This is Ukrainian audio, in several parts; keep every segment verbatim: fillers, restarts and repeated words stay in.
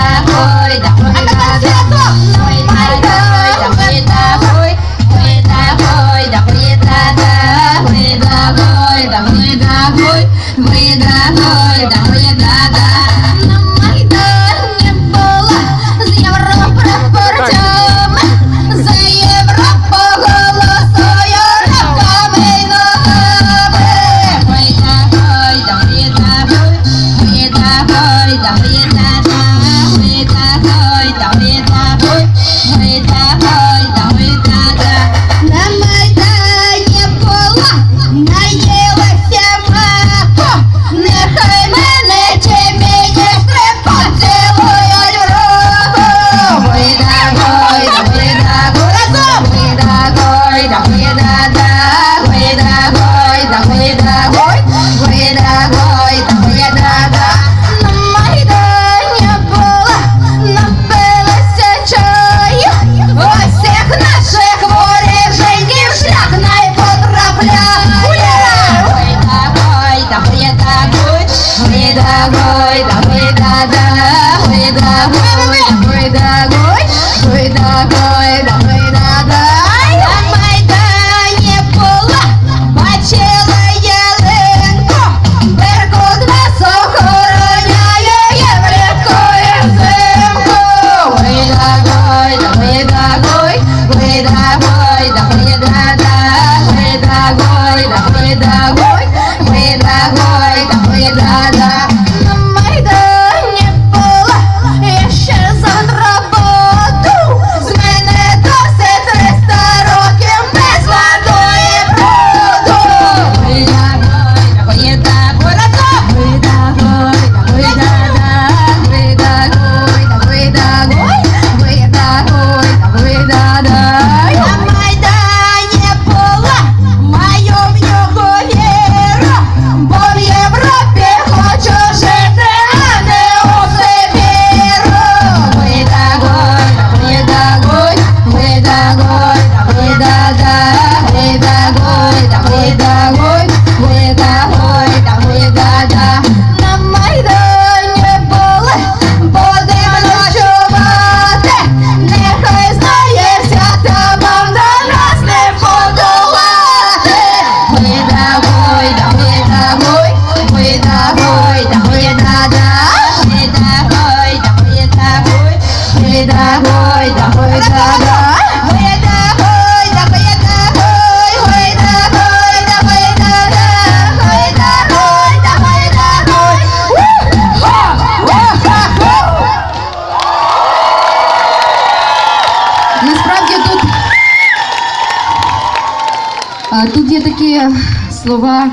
Тут є такі слова,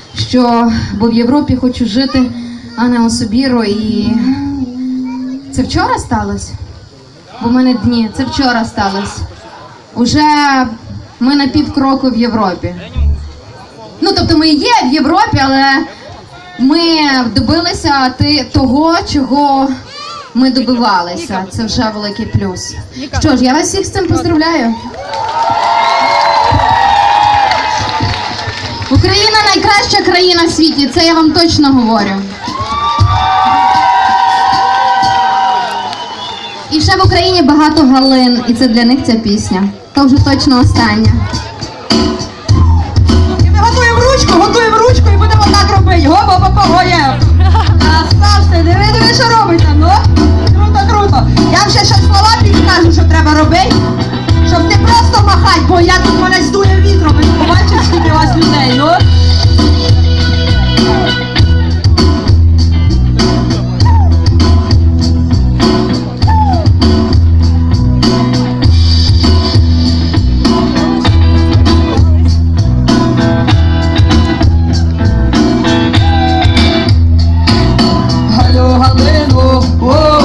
що бо в Європі хочу жити, а не особіро. І це вчора сталося? Бо в мене дні. Це вчора сталося. Уже ми на півкроку в Європі. Ну, тобто ми є в Європі, але ми добилися того, чого ми добивалися. Це вже великий плюс. Що ж, я вас всіх з цим поздравляю. Україна найкраща країна в світі, це я вам точно говорю. І ще в Україні багато галин, і це для них ця пісня. То вже точно остання. І ми готуємо ручку, готуємо ручку і будемо так робити. Го-го-го-го-є. Ставте, диви, диви, що робить там, ну? Круто, круто. Я вам ще щось слова підкажу, що треба робити. Щоб не просто махати, бо я тут мене здує вітром, і побачиш, скільки у вас людей, ну? Галю, Галину, о!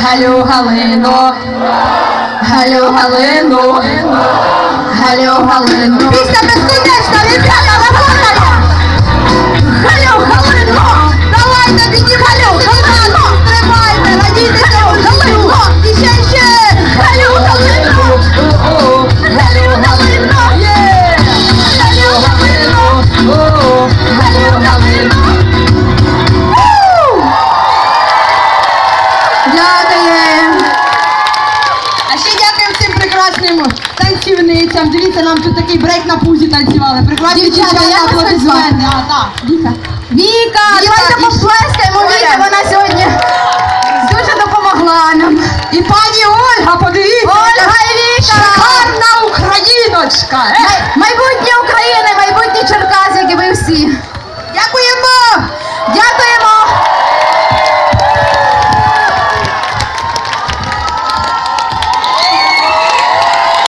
Галю Галино, Галю Галину, Галю Галину. Пісня безконечна, ребята, работаємо! Галю Галино, давайте піднімаємо, Галино, тримайте, радійтеся, Галину, і ще, ще, Галю Галино, Галю Галино, Галю Галино, Галю Галино. Дякуємо. А ще дякуємо цим прекрасним танцівницям. Дивіться, нам тут такий брейк на пузі танцювали. Прекрасні Дівчата, дівчата, як вас аплодисменти. А, так. Віка. Віка, Віка, давайте і- поплескаємо Віка, Оля. вона сьогодні дуже допомогла нам. І пані Ольга, подивіться. Ольга і Віка! Шикарна україночка. Е? Май- Майбутня